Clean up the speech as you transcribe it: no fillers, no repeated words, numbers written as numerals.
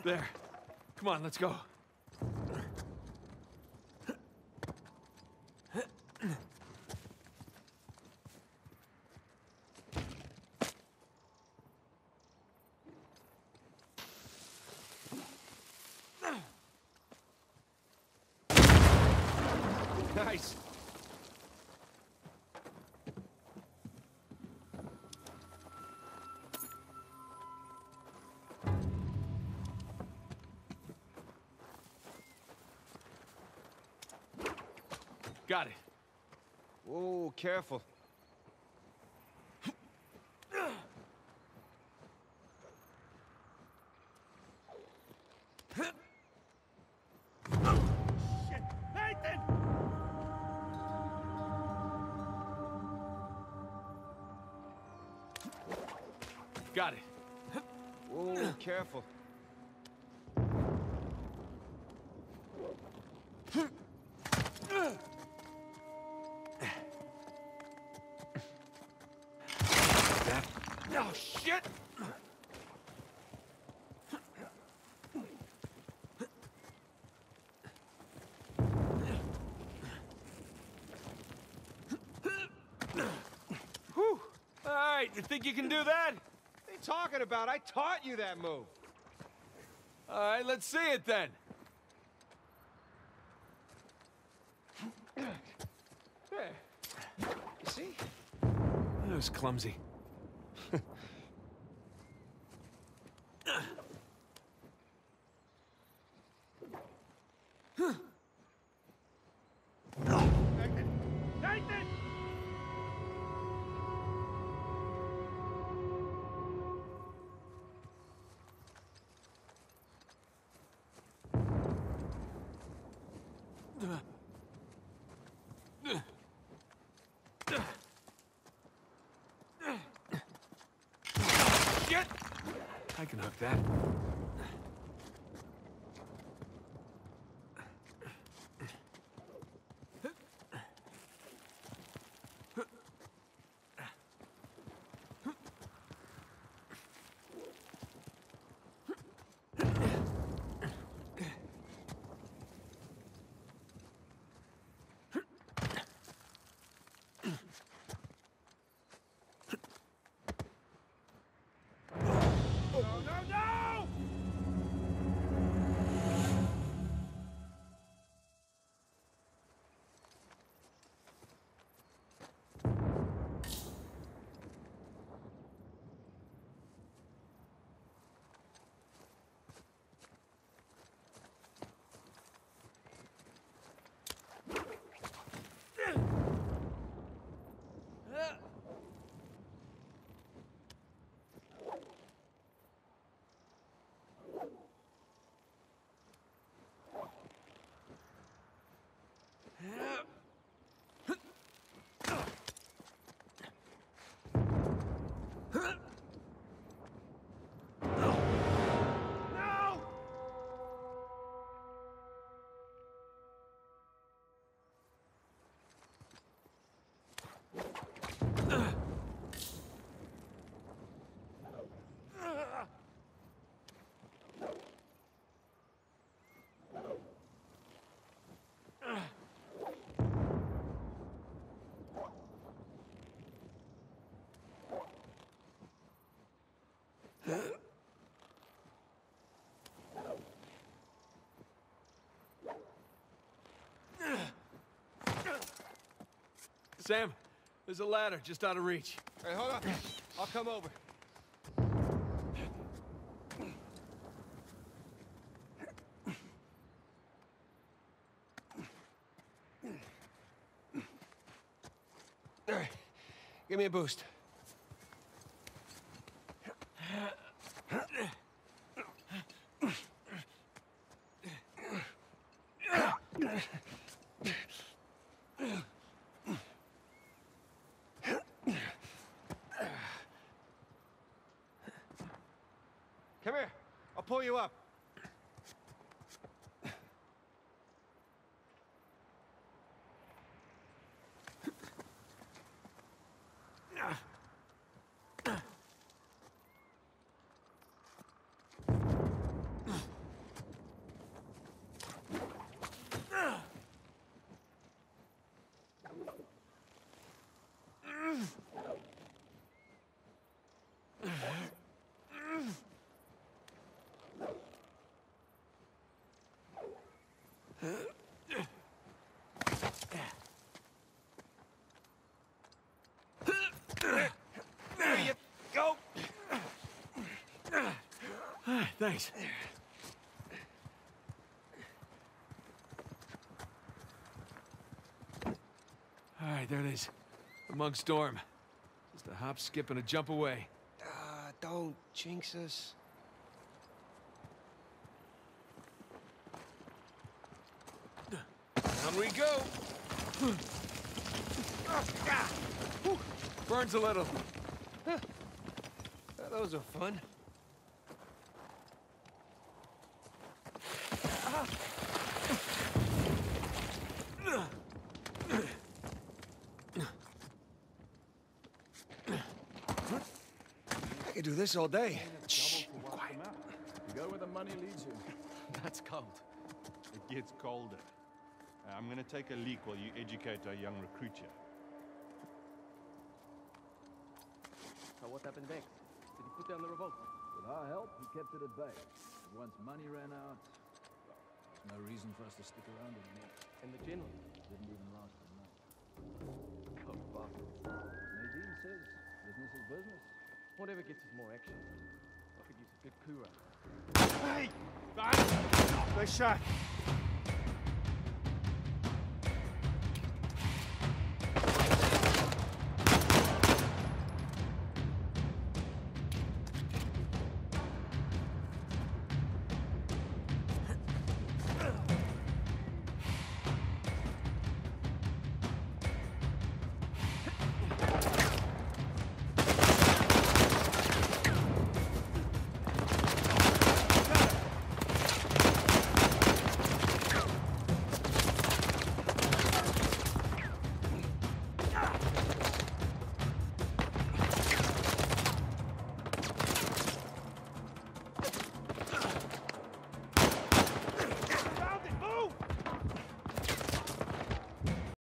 There. Come on, let's go. Nice. Got it. Whoa, careful. Shit! Nathan! Got it. Whoa, careful. That. Oh, shit! Whew. All right, you think you can do that? What are you talking about? I taught you that move. All right, let's see it then. There. You see? That was clumsy. Nathan! Nathan! Shit! I can hook that. No, no, no! No! Sam, there's a ladder just out of reach. Hey, hold on. I'll come over. All right. Give me a boost. Come here. I'll pull you up. There you go. Thanks. All right, there it is. Among Storm. Just a hop, skip, and a jump away. Don't jinx us. Down we go. Burns a little. Those are fun. I could do this all day. Shh, quiet. You go where the money leads you. That's cold. It gets colder. I'm gonna take a leak while you educate our young recruit here. So what happened next? Did he put down the revolt? With our help, he kept it at bay. And once money ran out, well, there's no reason for us to stick around anymore. And the general? Didn't even last a month. Oh, bastard. Nadine says business is business. Whatever gets us more action. I could use a good coup run. Hey! Nice shot!